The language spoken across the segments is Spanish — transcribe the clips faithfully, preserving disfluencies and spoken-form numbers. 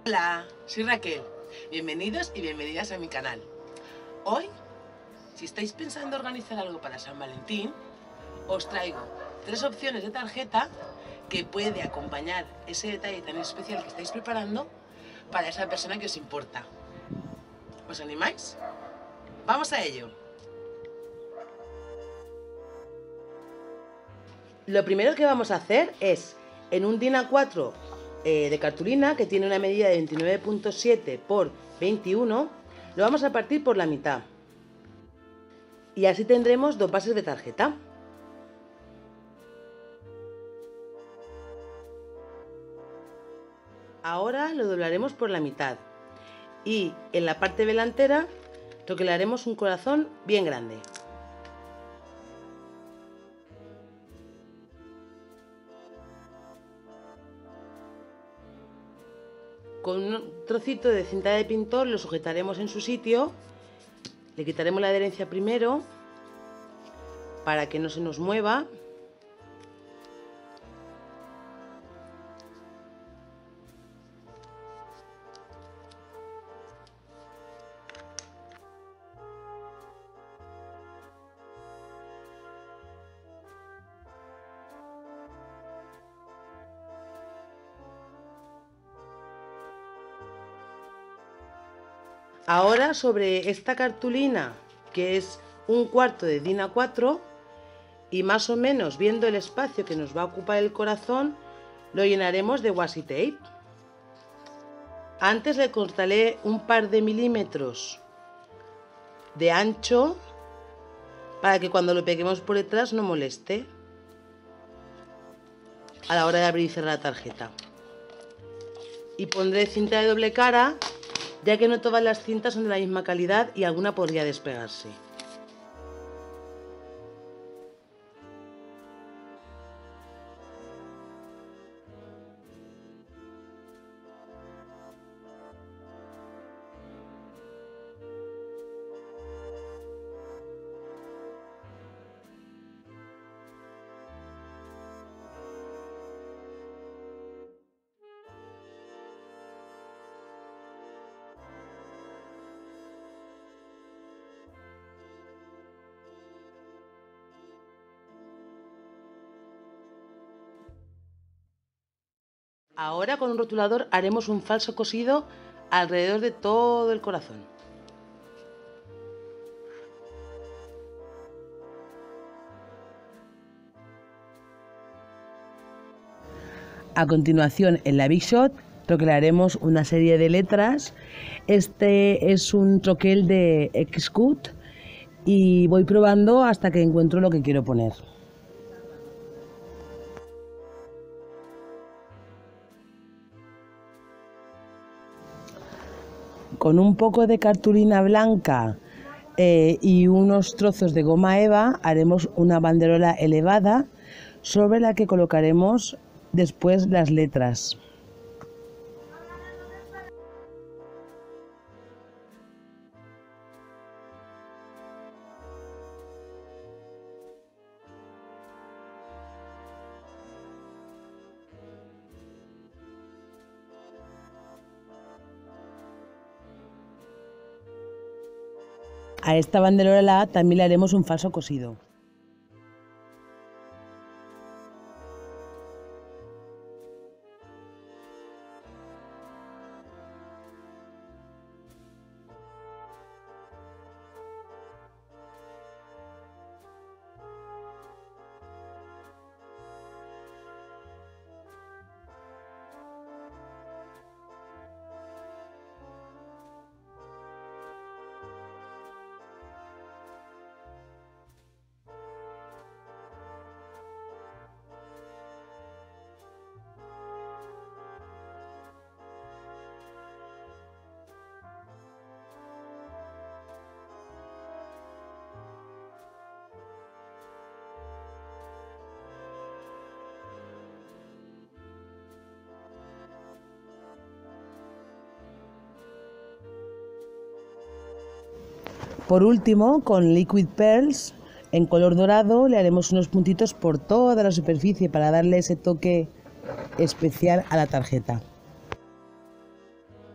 Hola, soy Raquel. Bienvenidos y bienvenidas a mi canal. Hoy, si estáis pensando organizar algo para San Valentín, os traigo tres opciones de tarjeta que puede acompañar ese detalle tan especial que estáis preparando para esa persona que os importa. ¿Os animáis? ¡Vamos a ello! Lo primero que vamos a hacer es, en un DIN A cuatro eh, de cartulina que tiene una medida de veintinueve punto siete por veintiuno, lo vamos a partir por la mitad. Y así tendremos dos bases de tarjeta. Ahora lo doblaremos por la mitad y en la parte delantera troquelaremos un corazón bien grande. Con un trocito de cinta de pintor lo sujetaremos en su sitio, le quitaremos la adherencia primero para que no se nos mueva. Ahora sobre esta cartulina, que es un cuarto de DIN A cuatro, y más o menos viendo el espacio que nos va a ocupar el corazón, lo llenaremos de washi tape. Antes le cortaré un par de milímetros de ancho para que cuando lo peguemos por detrás no moleste a la hora de abrir y cerrar la tarjeta. Y pondré cinta de doble cara, ya que no todas las cintas son de la misma calidad y alguna podría despegarse. Ahora con un rotulador haremos un falso cosido alrededor de todo el corazón. A continuación, en la Big Shot troquelaremos una serie de letras. Este es un troquel de Xcut y voy probando hasta que encuentro lo que quiero poner. Con un poco de cartulina blanca eh, y unos trozos de goma eva haremos una banderola elevada sobre la que colocaremos después las letras. A esta banderola también le haremos un falso cosido. Por último, con Liquid Pearls en color dorado le haremos unos puntitos por toda la superficie para darle ese toque especial a la tarjeta.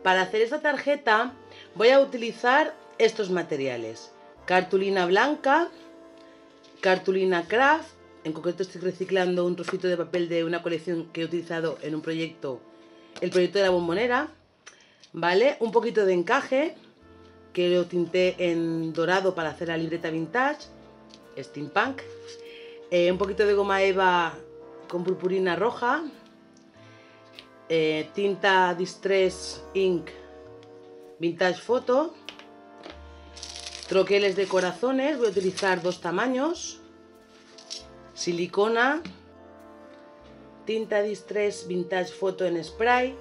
Para hacer esta tarjeta voy a utilizar estos materiales: cartulina blanca, cartulina craft, en concreto estoy reciclando un trocito de papel de una colección que he utilizado en un proyecto, el proyecto de la bombonera, ¿vale? Un poquito de encaje, que lo tinté en dorado para hacer la libreta vintage, steampunk, eh, un poquito de goma eva con purpurina roja, eh, tinta Distress Ink Vintage Photo, troqueles de corazones, voy a utilizar dos tamaños, silicona, tinta Distress Vintage Photo en spray,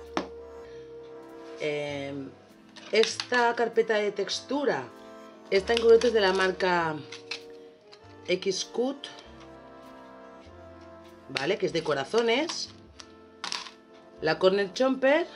eh, esta carpeta de textura, esta en concreto es de la marca Xcut, ¿vale? Que es de corazones, la Corner Chomper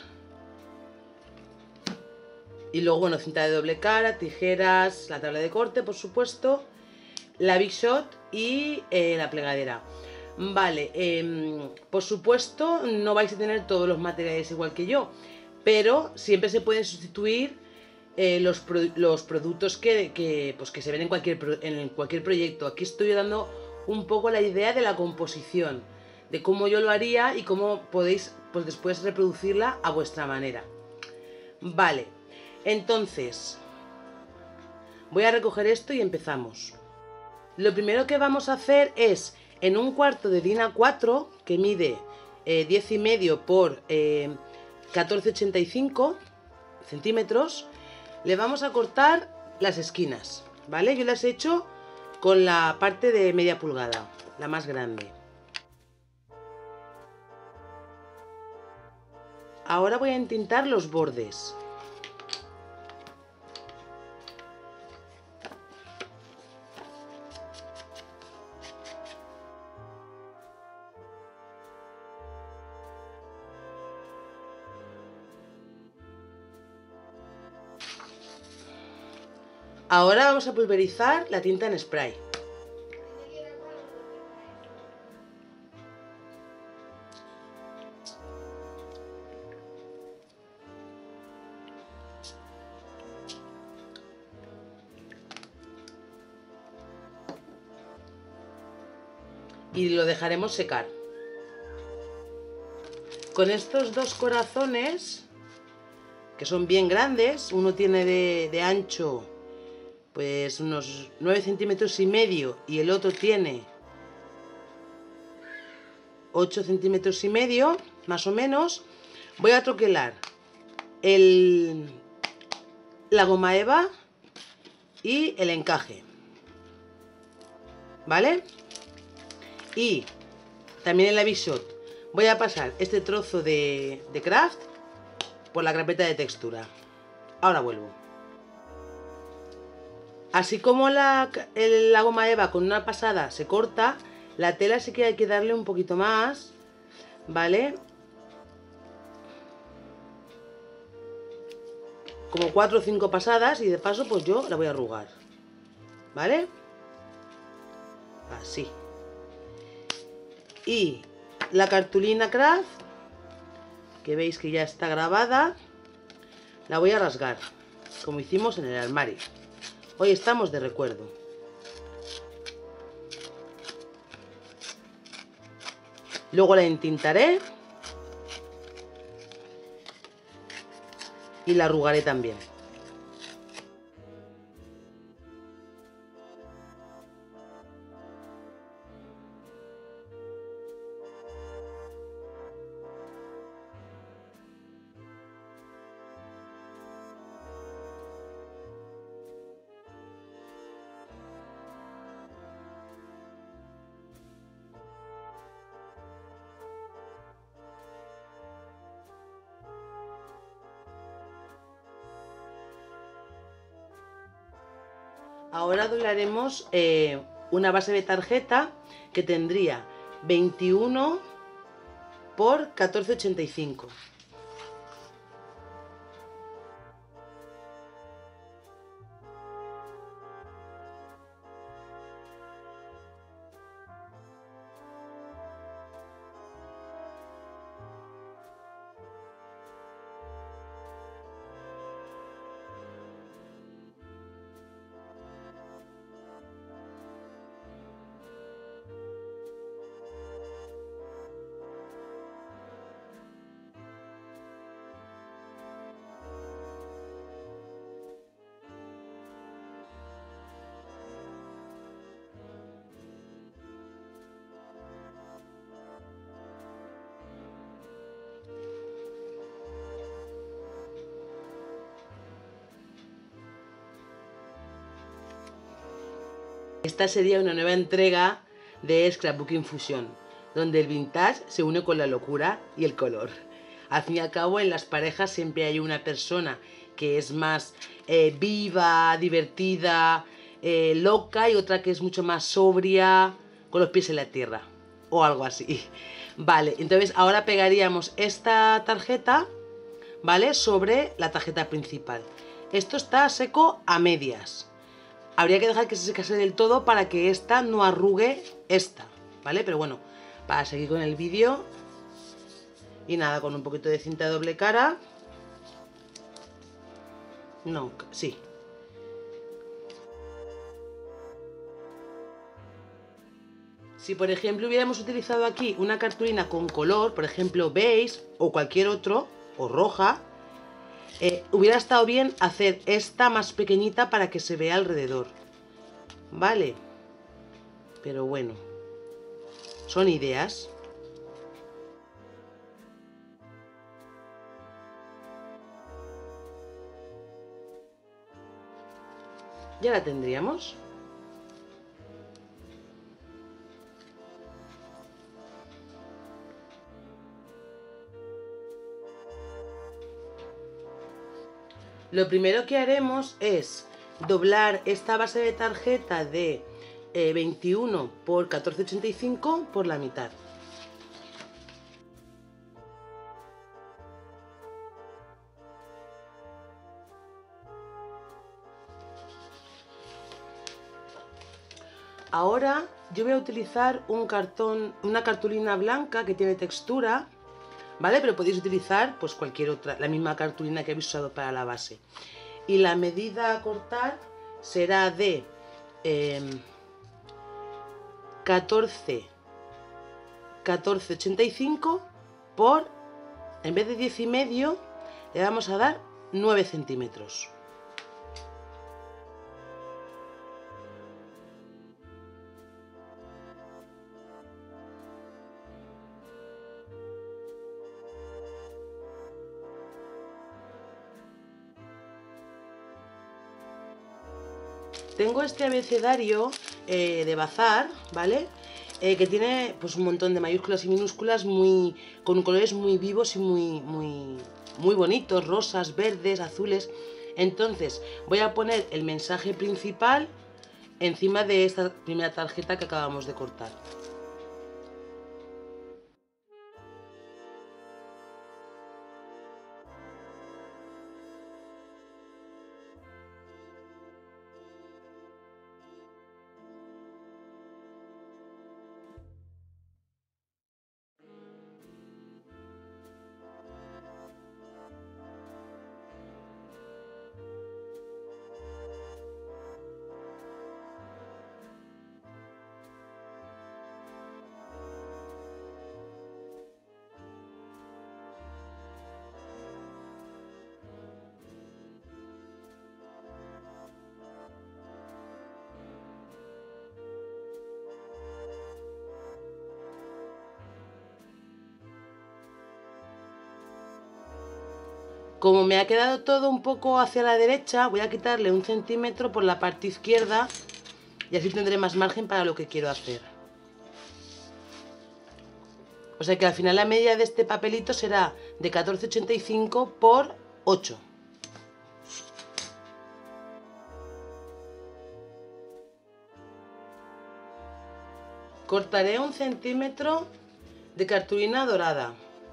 y luego, bueno, cinta de doble cara, tijeras, la tabla de corte, por supuesto, la Big Shot y eh, la plegadera. Vale, eh, por supuesto no vais a tener todos los materiales igual que yo, pero siempre se pueden sustituir eh, los, pro los productos que, que, pues que se ven en cualquier, pro en cualquier proyecto. Aquí estoy dando un poco la idea de la composición, de cómo yo lo haría y cómo podéis pues después reproducirla a vuestra manera. Vale, entonces voy a recoger esto y empezamos. Lo primero que vamos a hacer es, en un cuarto de DIN A cuatro, que mide eh, diez y medio por eh, catorce ochenta y cinco centímetros, le vamos a cortar las esquinas, ¿vale? Yo las he hecho con la parte de media pulgada, la más grande. Ahora voy a entintar los bordes. Ahora vamos a pulverizar la tinta en spray. Y lo dejaremos secar. Con estos dos corazones, que son bien grandes, uno tiene de, de ancho pues unos nueve centímetros y medio y el otro tiene ocho centímetros y medio, más o menos, voy a troquelar el, la goma eva y el encaje, ¿vale? Y también en la Big Shot voy a pasar este trozo de, de craft por la carpeta de textura. Ahora vuelvo. Así como la, el, la goma eva con una pasada se corta, la tela sí que hay que darle un poquito más, ¿vale? Como cuatro o cinco pasadas, y de paso pues yo la voy a arrugar, ¿vale? Así. Y la cartulina craft, que veis que ya está grabada, la voy a rasgar, como hicimos en el armario. Hoy estamos de recuerdo. Luego la entintaré y la arrugaré también. Ahora doblaremos eh, una base de tarjeta que tendría veintiuno por catorce ochenta y cinco. Esta sería una nueva entrega de Scrapbook Infusion, donde el vintage se une con la locura y el color. Al fin y al cabo, en las parejas siempre hay una persona que es más eh, viva, divertida, eh, loca, y otra que es mucho más sobria, con los pies en la tierra, o algo así. Vale, entonces ahora pegaríamos esta tarjeta, ¿vale?, sobre la tarjeta principal. Esto está seco a medias. Habría que dejar que se secase del todo para que esta no arrugue esta, ¿vale? Pero bueno, para seguir con el vídeo, y nada, con un poquito de cinta de doble cara. No, sí. Si por ejemplo hubiéramos utilizado aquí una cartulina con color, por ejemplo beige o cualquier otro, o roja, eh, hubiera estado bien hacer esta más pequeñita para que se vea alrededor, ¿vale? Pero bueno, son ideas. Ya la tendríamos. Lo primero que haremos es doblar esta base de tarjeta de eh, veintiuno por catorce ochenta y cinco por la mitad. Ahora yo voy a utilizar un cartón, una cartulina blanca que tiene textura, ¿vale? Pero podéis utilizar pues cualquier otra, la misma cartulina que habéis usado para la base. Y la medida a cortar será de eh, catorce, catorce ochenta y cinco por, en vez de diez y medio, le vamos a dar nueve centímetros. Tengo este abecedario eh, de bazar, ¿vale? Eh, que tiene pues un montón de mayúsculas y minúsculas muy, con colores muy vivos y muy, muy, muy bonitos, rosas, verdes, azules. Entonces voy a poner el mensaje principal encima de esta primera tarjeta que acabamos de cortar. Como me ha quedado todo un poco hacia la derecha, voy a quitarle un centímetro por la parte izquierda y así tendré más margen para lo que quiero hacer. O sea que al final la medida de este papelito será de catorce ochenta y cinco por ocho. Cortaré un centímetro de cartulina dorada.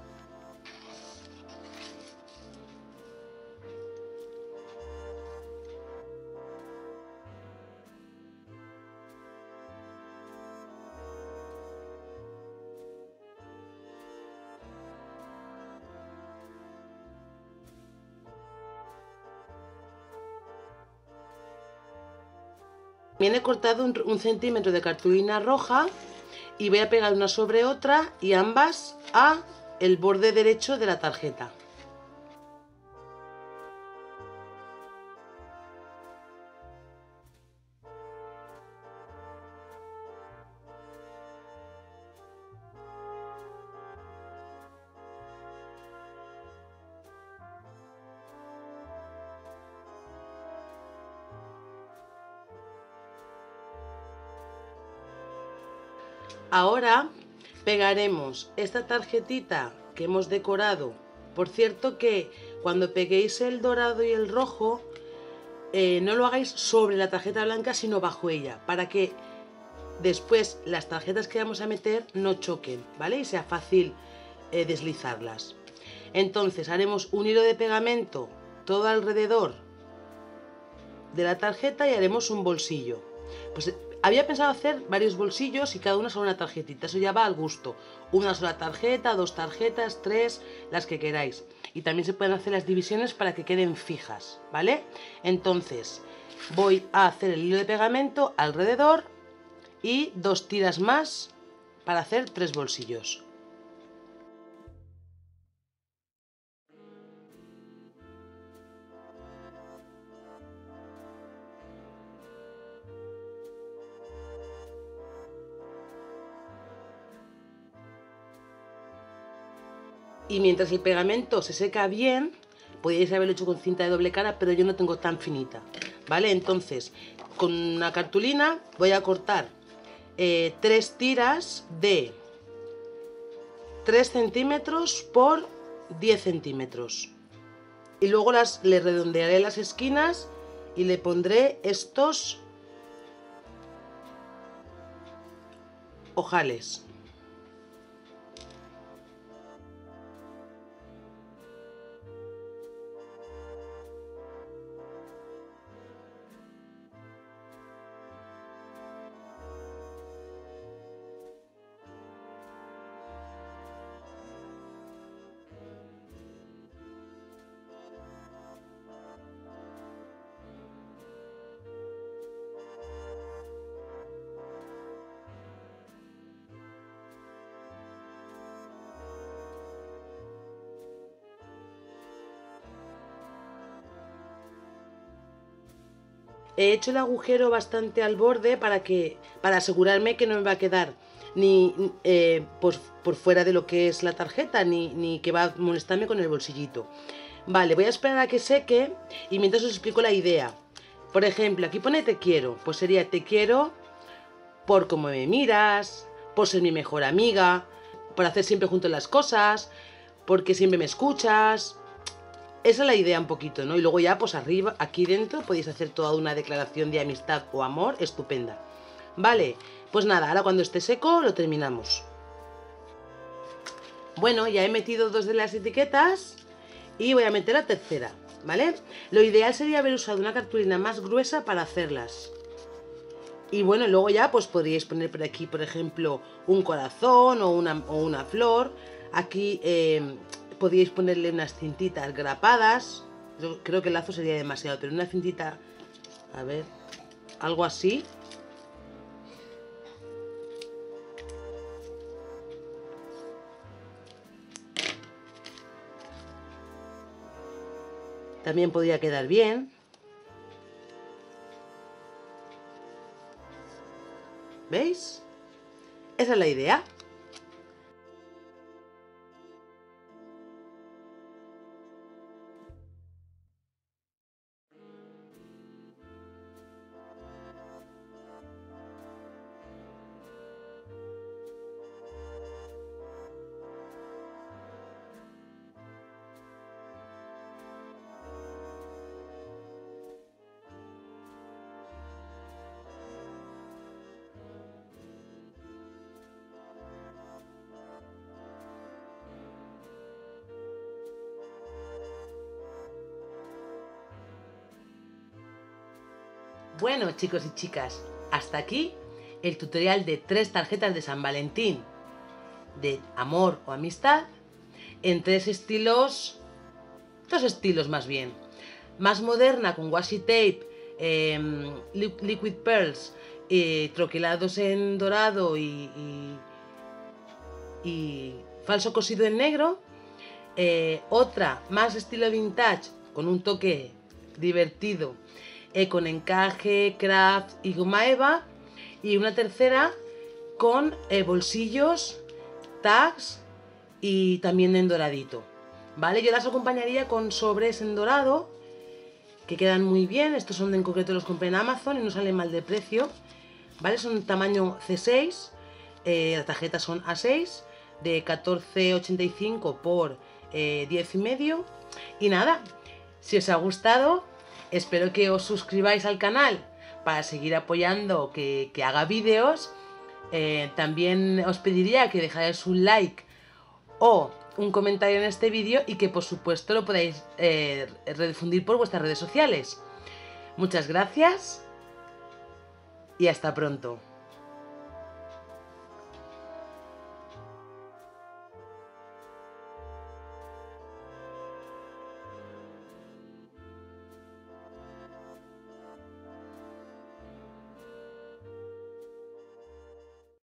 También he cortado un, un centímetro de cartulina roja y voy a pegar una sobre otra y ambas a el borde derecho de la tarjeta. Ahora pegaremos esta tarjetita que hemos decorado. Por cierto que cuando peguéis el dorado y el rojo, eh, no lo hagáis sobre la tarjeta blanca, sino bajo ella, para que después las tarjetas que vamos a meter no choquen, ¿vale? Y sea fácil eh, deslizarlas. Entonces haremos un hilo de pegamento todo alrededor de la tarjeta y haremos un bolsillo. Pues había pensado hacer varios bolsillos y cada uno son una tarjetita, eso ya va al gusto. Una sola tarjeta, dos tarjetas, tres, las que queráis. Y también se pueden hacer las divisiones para que queden fijas, ¿vale? Entonces voy a hacer el hilo de pegamento alrededor y dos tiras más para hacer tres bolsillos. Y mientras el pegamento se seca bien, podéis haberlo hecho con cinta de doble cara, pero yo no tengo tan finita, ¿vale? Entonces, con una cartulina voy a cortar eh, tres tiras de tres centímetros por diez centímetros. Y luego las, le redondearé las esquinas y le pondré estos ojales. He hecho el agujero bastante al borde para que para asegurarme que no me va a quedar ni eh, por, por fuera de lo que es la tarjeta, ni, ni que va a molestarme con el bolsillito. Vale, voy a esperar a que seque y mientras os explico la idea. Por ejemplo, aquí pone te quiero, pues sería te quiero por cómo me miras, por ser mi mejor amiga, por hacer siempre juntos las cosas, porque siempre me escuchas. Esa es la idea un poquito, ¿no? Y luego ya, pues arriba, aquí dentro, podéis hacer toda una declaración de amistad o amor estupenda. Vale, pues nada, ahora cuando esté seco lo terminamos. Bueno, ya he metido dos de las etiquetas y voy a meter la tercera, ¿vale? Lo ideal sería haber usado una cartulina más gruesa para hacerlas. Y bueno, luego ya pues podríais poner por aquí, por ejemplo, un corazón o una, o una flor. Aquí... Eh, podríais ponerle unas cintitas grapadas. Yo creo que el lazo sería demasiado, pero una cintita, a ver, algo así. También podría quedar bien. ¿Veis? Esa es la idea. Bueno, chicos y chicas, hasta aquí el tutorial de tres tarjetas de San Valentín de amor o amistad en tres estilos, dos estilos más bien. Más moderna con washi tape, eh, liquid pearls, eh, troquelados en dorado y, y, y falso cosido en negro. Eh, otra más estilo vintage con un toque divertido, eh, con encaje, craft y goma eva. Y una tercera con eh, bolsillos, tags y también en doradito, ¿vale? Yo las acompañaría con sobres en dorado que quedan muy bien. Estos son de, en concreto los compré en Amazon y no salen mal de precio, ¿vale? Son tamaño ce seis, Eh, las tarjetas son A seis de catorce ochenta y cinco por eh, diez y medio. Y nada, si os ha gustado, espero que os suscribáis al canal para seguir apoyando que, que haga vídeos. Eh, también os pediría que dejáis un like o un comentario en este vídeo y que por supuesto lo podáis eh, redifundir por vuestras redes sociales. Muchas gracias y hasta pronto.